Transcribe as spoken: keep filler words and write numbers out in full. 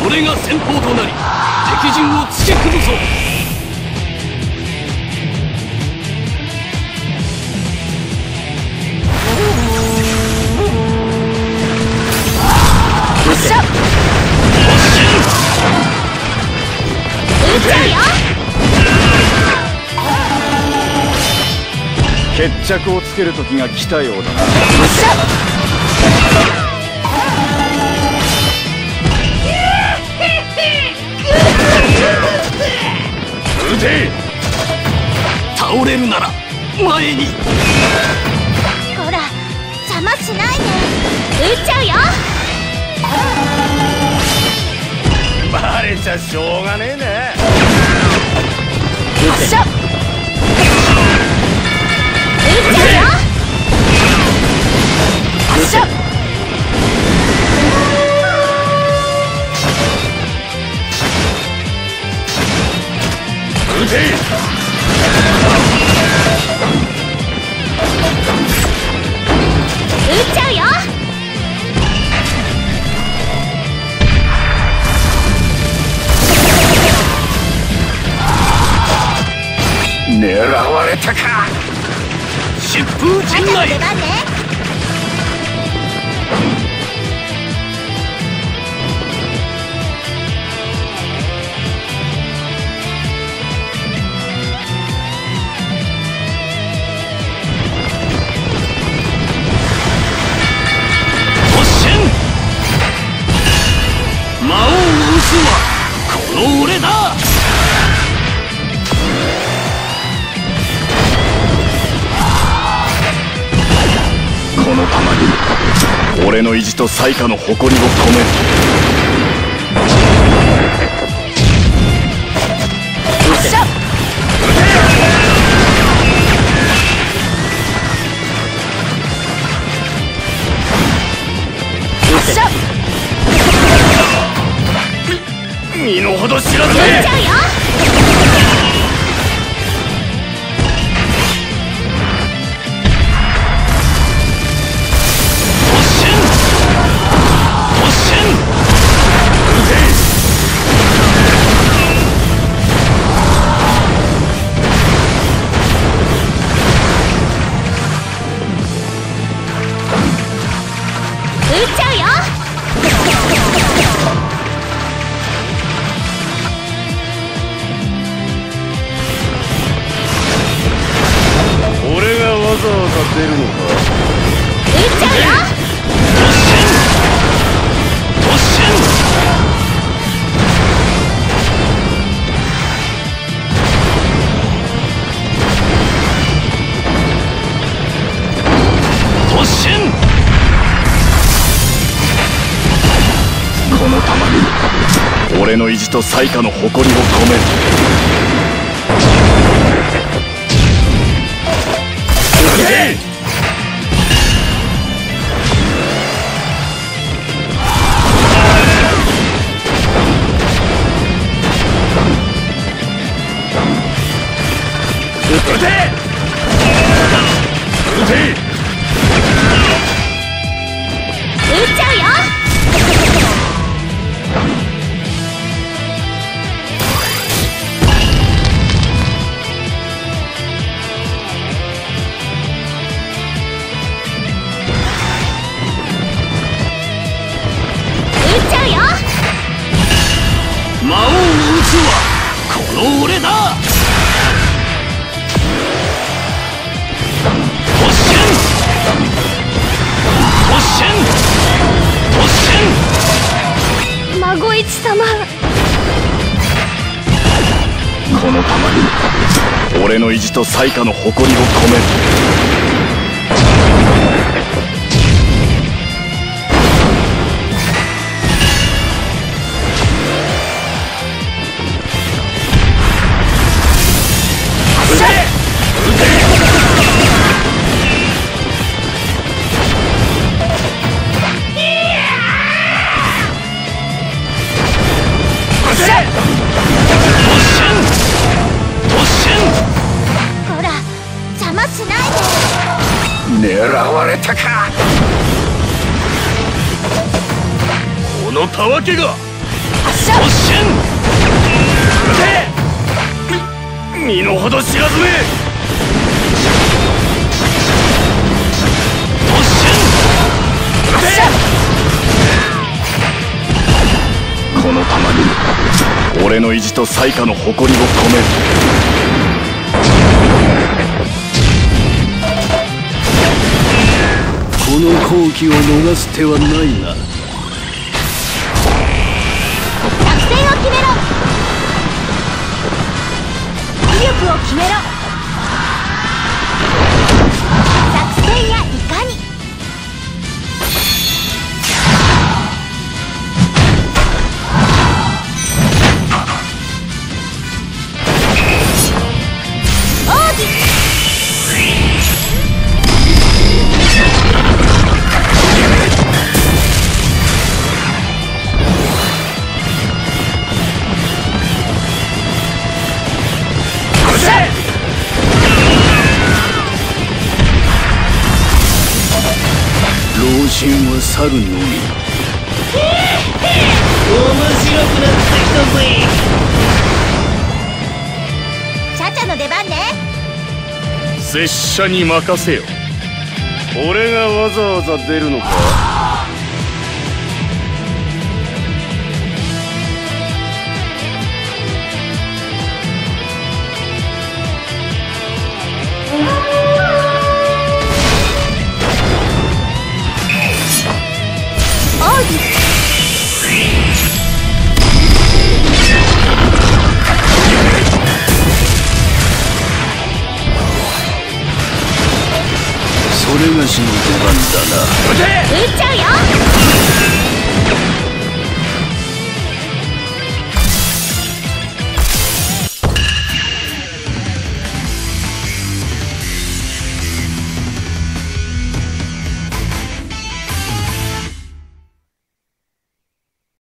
俺が先鋒となり敵陣を突き崩そう。 よっしゃ。撃っちゃうよ。 決着をつける時が来たようだな。よっしゃ。 撃て。倒れるなら前に。 ほら邪魔しないで。撃っちゃうよ。 バレちゃしょうがねえな。 よっしゃ。撃っちゃうよ。よっしゃ。 撃て。 撃っちゃうよ。 狙われたか。疾風陣内。 出番ね。 魔王の嘘はこの俺だ。 この玉に俺の意地と災禍の誇りを込める。 よっしゃ。よっしゃ。 身の程知らず。 撃っちゃうよ。撃っちゃうよ。 俺がわざわざ出るのか。 撃っちゃうよ。 突進。突進。 この玉に俺の意地と災禍の誇りを込める。 撃て。撃て。撃て。 撃っちゃうよ。 魔王の嘘はこの俺だ。突進。突進。突進。 孫一様。 この玉に俺の意地と災禍の誇りを込める。 ほら邪魔しないで。 狙われたか。このたわけが。 発射。 しゃ突進撃て身の程知らずめ突進撃てこの弾に俺の意地と災禍の誇りを込める。 この好機を逃す手はないな。 作戦を決めろ。威力を決めろ。作戦やいかに。奥義老心は去るのみ。面白くなってきたぜ。 チャチャの出番ね。 拙者に任せよ。 俺がわざわざ出るのか。 奥義それがしの出番だな。 撃っちゃうよ。